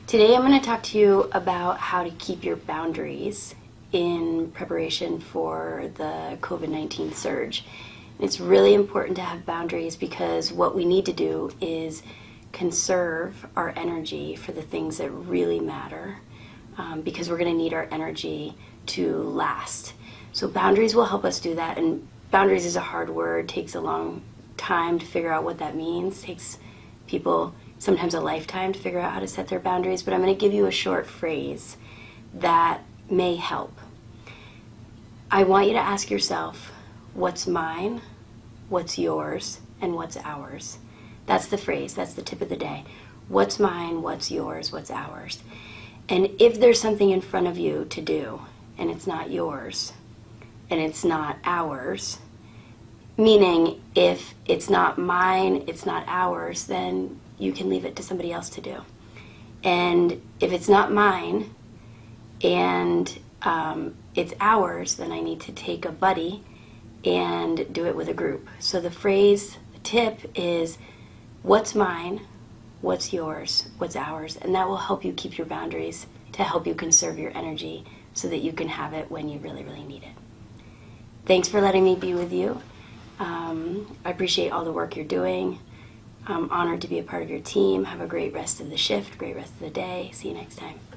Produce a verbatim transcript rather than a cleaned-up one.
Today I'm going to talk to you about how to keep your boundaries in preparation for the COVID nineteen surge. It's really important to have boundaries because what we need to do is conserve our energy for the things that really matter, um, because we're going to need our energy to last. So boundaries will help us do that, and boundaries is a hard word, takes a long time to figure out what that means, takes people sometimes a lifetime to figure out how to set their boundaries, but I'm going to give you a short phrase that may help. I want you to ask yourself, what's mine, what's yours, and what's ours? That's the phrase, that's the tip of the day. What's mine, what's yours, what's ours? And if there's something in front of you to do, and it's not yours, and it's not ours, meaning if it's not mine, it's not ours, then you can leave it to somebody else to do. And if it's not mine and um, it's ours, then I need to take a buddy and do it with a group. So the phrase, the tip is, what's mine, what's yours, what's ours, and that will help you keep your boundaries to help you conserve your energy so that you can have it when you really, really need it. Thanks for letting me be with you. Um, I appreciate all the work you're doing. I'm honored to be a part of your team. Have a great rest of the shift, great rest of the day. See you next time.